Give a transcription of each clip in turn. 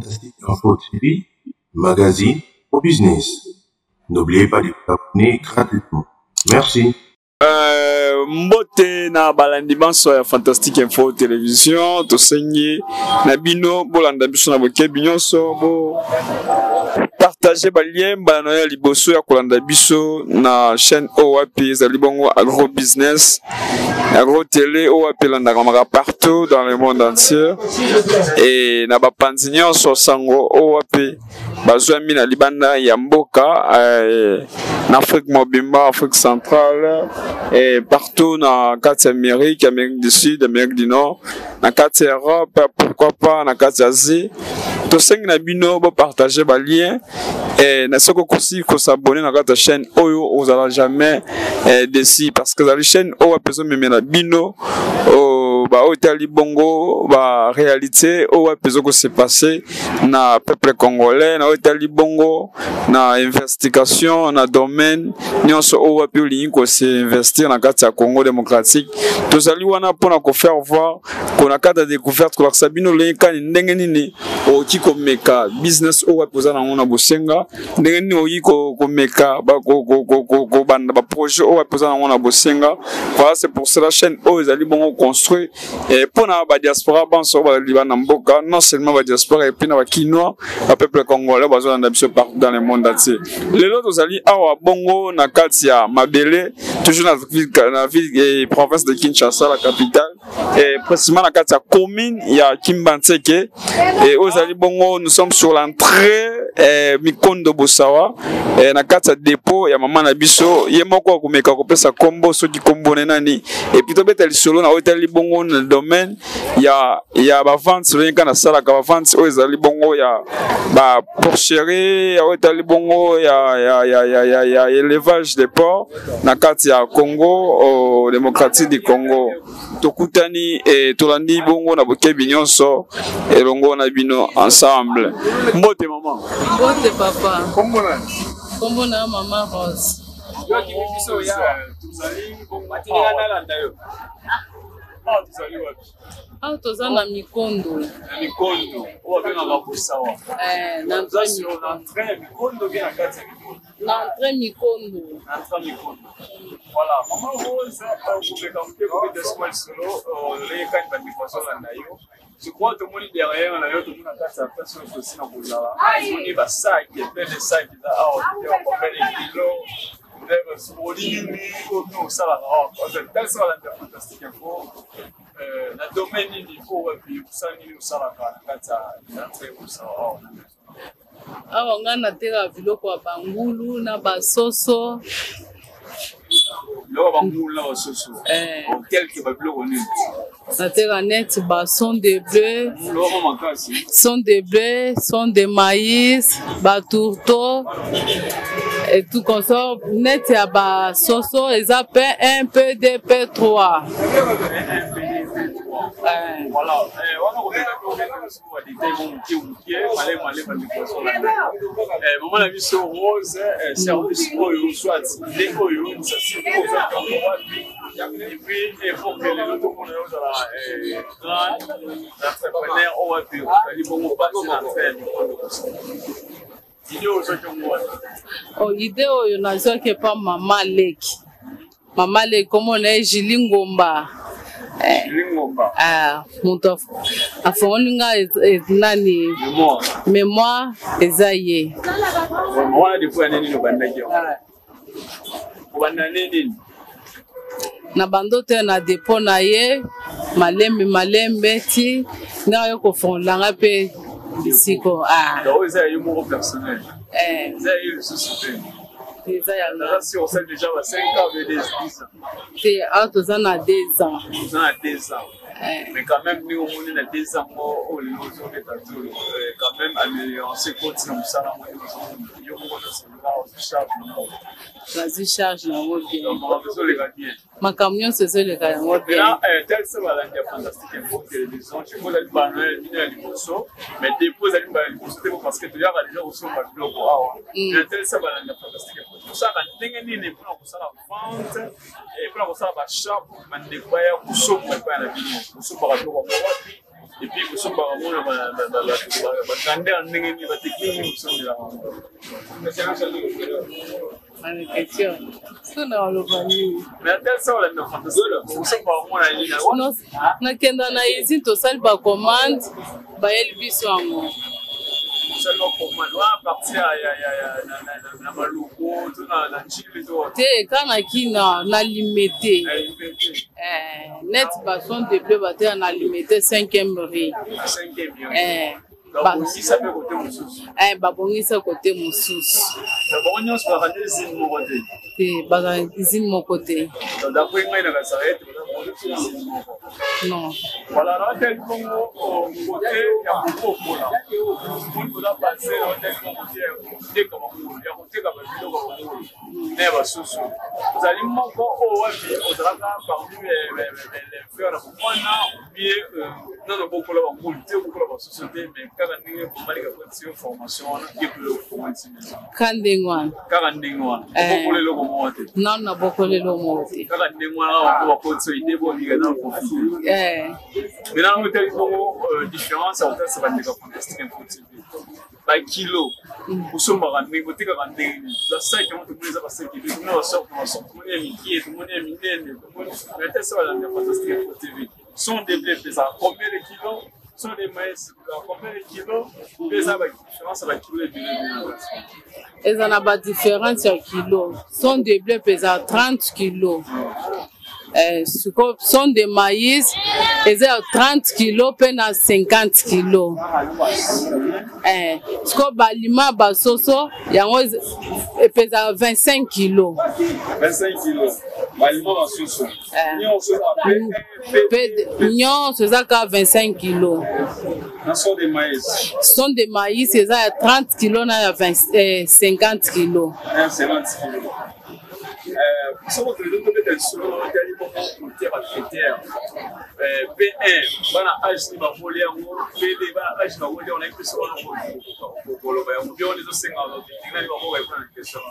Fantastique Info TV, magazine au business. N'oubliez pas de vous abonner gratuitement. Merci. Mbote na balandi banso ya Fantastique Info Télévision tosengi na bino bolanda biso na boke binyonso bo partager ba lien bana ya liboso ya kolanda biso na chaîne OAP ezali bongo Agro Business Agro Télé OAP landa kamaka partout dans le monde entier et na ba panzi nyonso sango OAP bazwa mina libanda ya mboka en Afrique mobimba, Afrique centrale et partout dans la Amérique, Amérique du Sud, Amérique du Nord, dans la Europe, pourquoi pas dans l'Asie. Tous ces gens qui partager les liens et ne sont pas aussi qu'on s'abonne à la chaîne Oyo, vous n'allez jamais décider parce que la chaîne Oyo a besoin de mettre bino au Italie Bongo, la réalité Oyo a besoin que c'est passé na peuple congolais, na Italie Bongo, na investigation, na domaine, nous Oyo a pu investir dans le Congo démocratique. Tous allez wana pour nous faire voir qu'on a quatre découvertes que Sabino Lenka n'engeni au qui meka business Oyo a posé dans mon bosenga, n'engeni au qui meka ko banda ba projet Oyo a posé dans mon bosenga. Voilà c'est pour cela chaîne Oyo allez bon construire et pour na ba diaspora banso ba libana mboka non seulement ba diaspora et puis na ba kinois, ba peuple congolais besoin d'ambition partout dans le monde entier. Les autres allez awa bongo na katia mabele toujours dans la ville et province de Kinshasa la capitale et précisément na katia commune il y a Kimbantseke et aux ali bongo nous sommes sur l'entrée Mikondo Bosawa et na katia dépôt ya maman na biso yemoko ko meka ko pesa kombo soki kombo nani et puis to betali solo na hôtel bongo dans le domaine il y a ba vente sur les kana sala ka ba vente aux ali bongo ya ba porcherie ya hôtel bongo ya élevage des porcs na katia Congo au démocratique du Congo tokutani et tolandi bongo na boke binyonso et longo na bino ensemble mbote maman mbote papa kombo na maman Rose yo ki biso ya tuzali bongo matinga na landa yo tuzali wapi toza na Mikondo owa benga mabusawa na entrée Mikondo bien na kati na entrée Mikondo voilà maman Rose vous pouvez comme des squares solo les quand ba mikosola na yo je crois que tout le monde derrière la yo tout le monde a sa personne aussi na bozala on est ba sac et plein de sacs là on combien de kilos pour les nous ça là parce que tel sera la Fantastique Info na domaine il faut puis ça ni ça là quand l'entrée où ça awa nga na tera biloko ya bangulu na basoso lo bangulu na basoso quelque ba biloko nini na tera net ba son de bleu son de maïs ba tourteau et tout consort net ya ba soso eza P1 P2 P3 voilà maman la mission Rose service oyo soit les oyo ça c'est et puis il faut que les autres grand entrepreneur OAP ali bongo pas na faire idée oyo nazwaki pa mama leki komo na Julie Ngomba moto afongoli nga nani mémoire eza ye na bandote na dépôt na ye malembe ti nga yo kofongola nga pe bisiko toza na 2 ans. Mais quand même, nous, on a 2 ans, quand même, on se continue ça. Vas-y, charge na bien. Ma camion c'est ça le cas. Tel c'est la Fantastique Info Télévision. Je vous ai parlé mais dépose parce que tu as déjà reçu ma blog. Tel c'est la Fantastique Info. Tout ça, ni pour la vente et pour la shop, man de quoi pour la vidéo. Pour et puis vous sommes par rapport à la technique question. mais ça on a vous sommes par rapport à na kenda na ici to sali ba commande ba yeli biso amo seulement commande wa partir na maluko to na chile to te kana kina na limité net ba son de bleu ba te na limité 5e riz babongisa kote mosusu te bazizine moko te non ozali moko ozalaka parmi les frères na bomwana bien nano bokola bangulu te bokola basusu te mais kaka ndenge bomalika kotia formation wana yebilo komantimisa ka ndenge wana kaka ndenge wana bokola eloko moko te non na bokola eloko moko te kaka ndenge wana bakotia ide bondiga na profite maintenant otali bongo différence otali bandeka fantastique info tv bakilo usombaka ndenge otekaka ndenge basaki yango tomoni eza basaki ebele tomoni basorte tomoni ya mikie tomoni ya minene mais te se balanda fantastique info tv sont des blés pesant combien de kilos sont des maïs combien de kilos pesa ba différence ba kilo ebele eza na ba différence ya kilo sont des blés pesant 30 kilos sont des maïs ils ont 30 kilos pe na 50 kilos siko balima basoso yango epeza 25 kilos 25 kilos balima basoso nyonso ezaka 25 kilos sont des maïs eza ya 30 kilos na ya 50 kilos Souvent, les autres mettent souvent P1, voilà, âge ni va voler en haut, PD, âge va voler, on a été souvent pour le on vient les autres 5 ans, il va répondre à la question.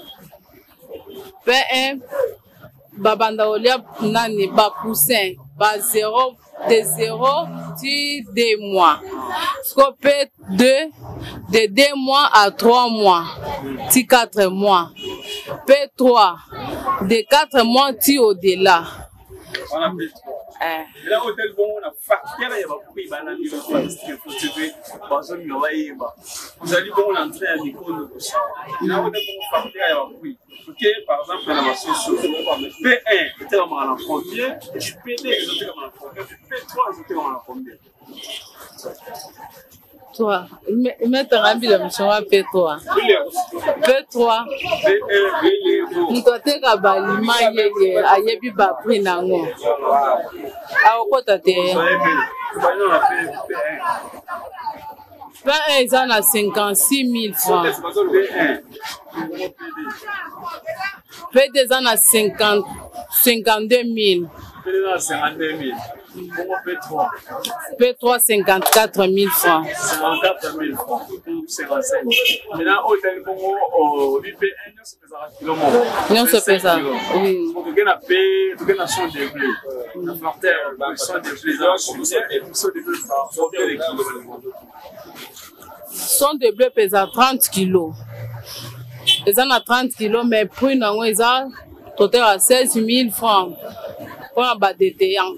P1, babanda olia nani ba poussin, ba 0 de 0 ti 2 mois. Sco P2 de 2 mois à 3 mois, ti 4 mois. P3 de 4 mois ti au-delà. On a P3. Là, hôtel bon, on a facteur, il y a pas pris banane, il y a pas de faut tuer, parce que nous va vous allez bon l'entrée à l'école de couche. Là, hôtel bon facteur, il y a pas pris. OK, par exemple, dans la source P1, c'était dans la frontière, et puis P2, c'était dans la frontière, P3, c'était dans la frontière. Toi, mettre un billet de mission à P3. P3. Ntote ka balima yeye ayebi ba prix nango. Akota te. P1 eza na 56 000 francs. P2 eza na 52 000. P3 54 000 francs. 54 000 francs. 55. Maintenant, au Télépongo, au VPN, non, se fait ça. Oui. Tu as la son de blé. La frontière, la son de blé. Son de blé pèse 30 kilos. Ils ont 30 kilos, mais prix non, ils ont total à 16 000 francs. Pour un bas détaillant.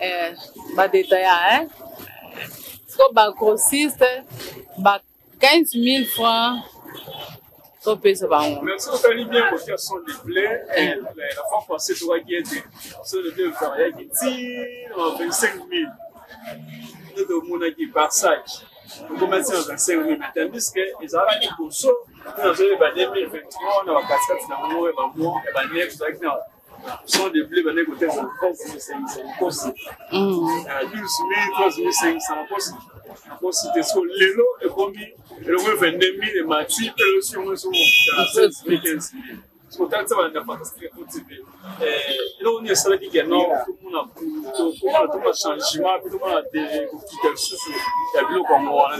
Hein? Pour un grossiste, 15 000 francs. Merci, on a bien aussi à son de blé. La fois passée, tu vois qu'il y a des son de blé qui tire 25 000. Nous devons qui par sac. On commence à 25 000. Tandis que les Arabes qui sont sur, nous avons 2023, on a 4 dans le mois, et bien, son de blé, on a côté de 500 postes. 12 000, 3 500 postes. C'était sur l'élo et combien le 22 000 et Mati, et le sur le 16 000, 15 000. C'est pour ça que ça va être fantastique pour TV. Et là, on est sur la dit que non, tout le monde a changement, tout le monde a des choses. Il y a beaucoup comme moi.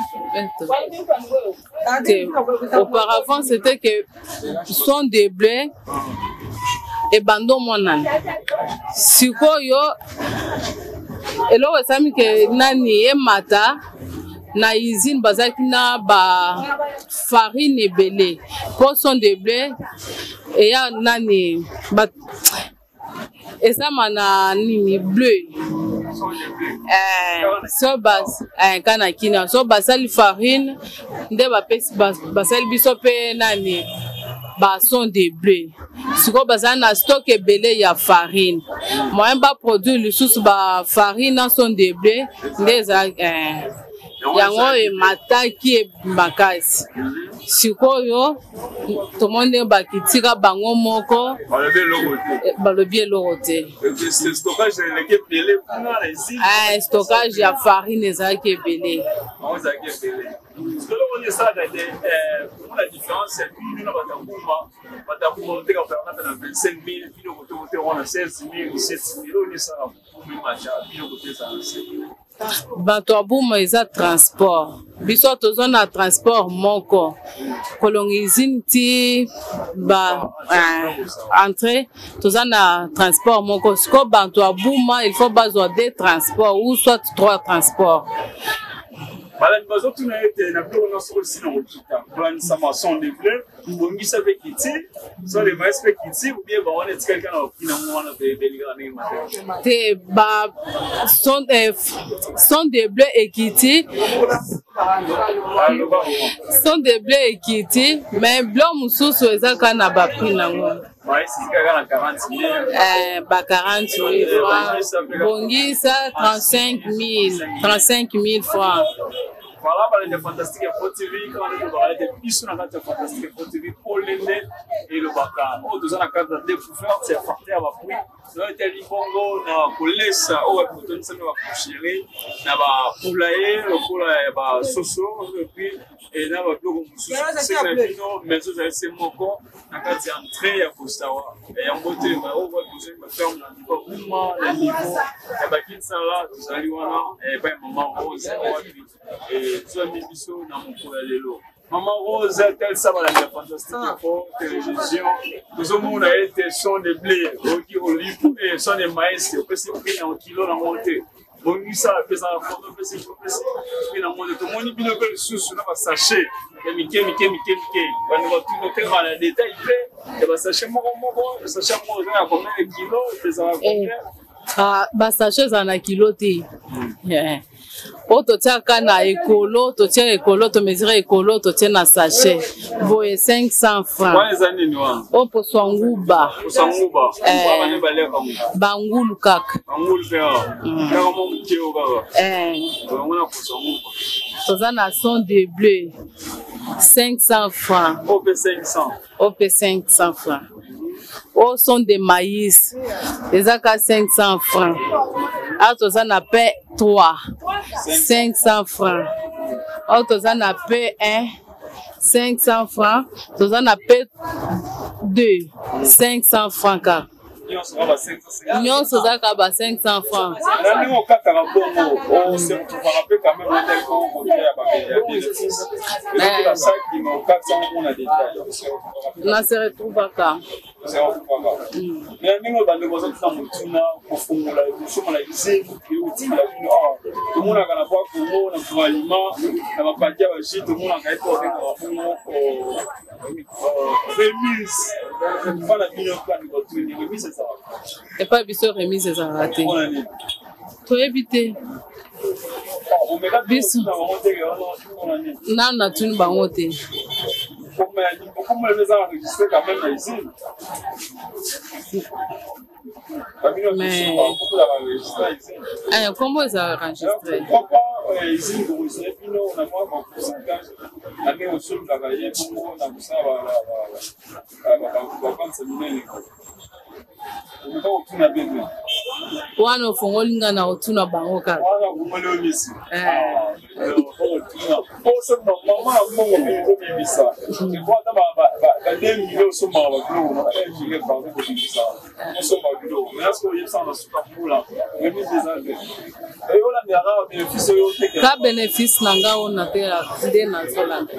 Auparavant, c'était que son de blé et bando monan. Sikoyo eloko esami ke nani emata na usine bazaki na ba farine ebele poisson de blé eya nani ba esama na nini bleu so bas kana kina so basali farine nde bapesi basali biso pe nani ba son de bleu siko bazali na stock ebele ya farine moyen ba produit lisusu ba farine na son de bleu nde ezalaki yango emataki makasi sikoyo tomoni bakitika bango moko balobi eloko te stockage ya farine ezalaki ebele bato abuma eza transport biso toza na transport moko kolonga usine ti ba entrée toza na transport moko siko bato abuma il faut bazwa deux transports ou soit trois transports balani bazotuna ete na biloko nyonso osi na kokita kolanisa son de bleu bongisa mpe kiti so le mais mpe kiti ubie bawana etikali kaka na kokina ngo wana belikaka ndenge matema te son de bleu ekiti son de bleu ekiti mais blanc mosusu eza kaka na baprix nango ba 40 000 francs bongisa 35 000 francs. Voilà, parler de Fantastique Info TV, quand on parle de plus on a de Fantastique Info TV pour l'aider et le baka. Oh, deux ans à quatre de découverte, c'est farté à bapui. Nous était libongo na kolesa, oh, ouais, pour donner ça nous va coucher, na ba poulailler, le poulailler ba soso, et puis et na ba blogo musu. C'est la vino, mais ça c'est moko, na kati entrée ya Kostawa. Et en beauté, bah, oh, ouais, pour me faire na niveau kuma, le niveau, et ba kinsa là, tout ça lui wana, et ben maman rose, et soit biso na mokolo lelo Maman Rose tel ça va la Fantastique Info télévision nous avons été son de blé qui olive et son de maïs au petit prix en kilo na monter bon ça pesa photo pesa puis na monter tout monde bino pe sous na ba sachet et mike quand on va tout noter dans les détails et ba sachet moko sachet moko na combien de kilos pesa combien ba sachet za na kilo te o totiaka na ekolo totia ekolo to mesure ekolo totia na sachet boye 500 francs o poswa nguba bangulu kaka toza na son de bleu 500 francs op 500 francs au son de maïs ezaka 500 francs a toza na pain 3 500 francs a toza na pain 1 500 francs toza na pain 2 500 francs ka nyonso ezaka ba 500 francs na se retrouvaka et pas biso remise ezalaka te toyebi te biso nanu natuni bango te kombo ezalaka enregistré wana ofongoli nga na otuna bango kaka ka bénéfice na nga ona te nde nazolanda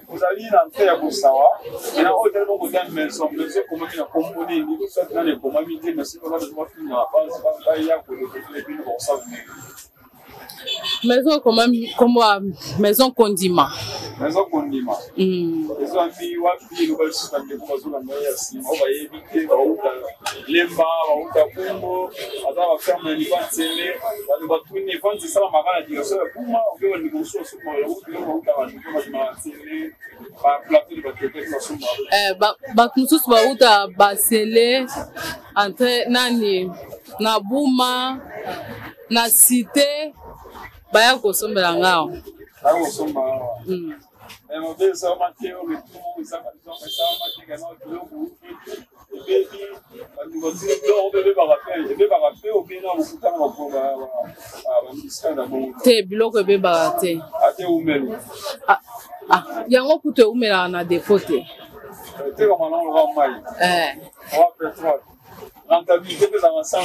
vous allez l'entrée à Boussawa, et là, au delà de la maison, comment il a composé, il faut faire dans les commandités, mais si on va devoir finir la base, il y a pour les villes pour ça. Maison comme maison condiment. Maison condiment. Les amis, wapi, nous allons se faire des choses dans la maison. On va éviter, on va lemba, on va kumbo, on va faire un niveau de télé, on va tout niveau de ça, on va la direction de kumbo, on va le gosser sur le route, on va la télé, par plateau de batterie sur le route. Bakusus ba uta basele entre nani na buma na cité baya kosombela ngao. Baya kosombela. Mais on veut ça manquer au retour, ça va manquer quand on veut beaucoup. Et puis on va dire on veut pas rappeler au bien on vous t'a pour ministère d'abord. Te biloko be barate. Ate umeli. Yango kuto umela na défaute. Te comme on va mai. On va pétrole. Rentabilité des avancées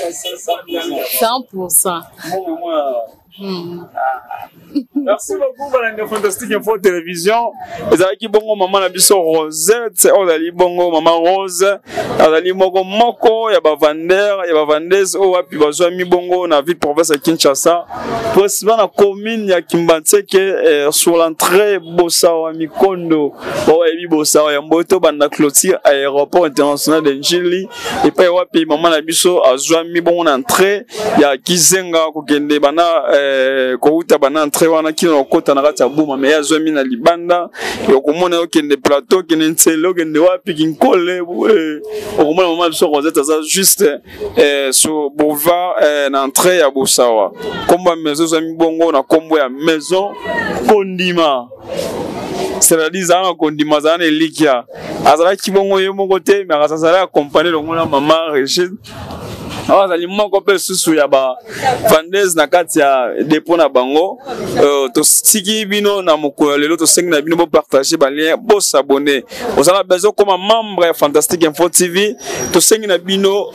100%. Merci beaucoup Balanga Fantastique Info Télévision. Ezalaki bongo maman na biso Rosette, ozali bongo maman Rose, azali moko ya ba vendeur, ya ba vendeuse o wapi bazwa mi bongo na ville province ya Kinshasa. Possible na commune ya Kimbantseke sur l'entrée Bosawa Mikondo. Bo ebi Bosawa ya Mboto banda clôture aéroport international de Njili et pa wapi maman na biso azwa mi bongo na entrée ya Kizenga ko kende bana kouta bana entrée wana kino kota na kati ya buma me ya zomi na libanda yokomona okende plateau kende nselo kende wapi kinkole okomona mama biso Rosette aza juste sur boulevard na entrée ya Bosawa kombo maison zomi bongo na kombo ya maison Kondima c'est-à-dire ça Kondima za na elikia azala kibongo ye moko te mais azala accompagner le mona maman Régine. Alors, les moments qu'on peut sous ya ba vendeuse na kati ya dépôt na bango to siki bino na moko lelo to sengi na bino bo partager ba lien bo s'abonner vous avez besoin comme membre ya Fantastique Info TV to sengi na bino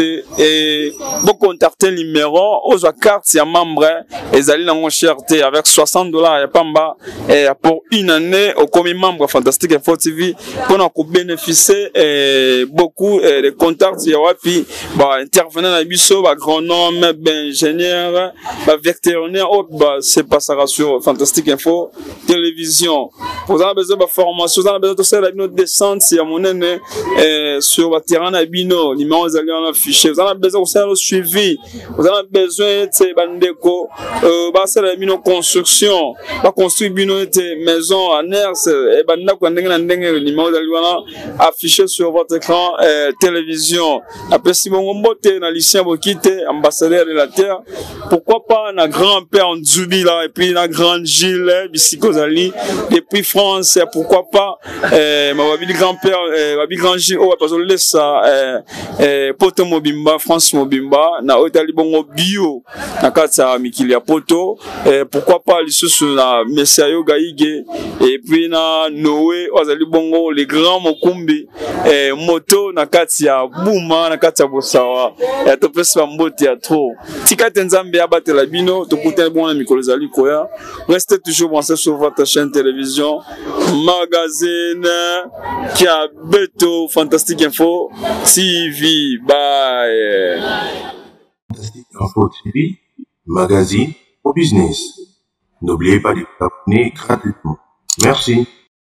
bo contacter numéro aux carte ya membre ezali na cherté avec $60 ya pamba pour une année au comme membre Fantastique Info TV pour na ko bénéficier beaucoup de contacts ya wapi ba intervenir na biso ba agronome ba ingénieur ba vétérinaire c'est pas ça sur Fantastique Info Télévision vous avez besoin de formation vous avez besoin de faire la descente si à mon année sur le terrain na bino numéro zali on affiché vous avez besoin de faire le suivi vous avez besoin de bandeko ba faire la bino construction ba construire bino maison en air et banda ko ndenge numéro zali on affiché sur votre écran télévision après si bon mbote na Lucien Bokite ambassadeur de la terre pourquoi pas na grand-père Nzubi là et puis na grande Gilles Bisiko Zali depuis France pourquoi pas ma wabi grand-père wabi grand Gilles o parce que laissa poto mobimba France mobimba na otali bongo bio na kata mikili ya poto pourquoi pas lisusu na Messiayo Gaïge et puis na Noé ozali bongo les grands mokumbi moto na kati ya buma na kati ya Bosawa to pesa mbote ya trop tika tenzambe abatela bino to kuta bon na mikolo zali koya restez toujours branchés sur votre chaîne télévision magazine qui a Beto Fantastique Info TV bye Fantastique Info TV magazine au business n'oubliez pas de vous abonner gratuitement merci.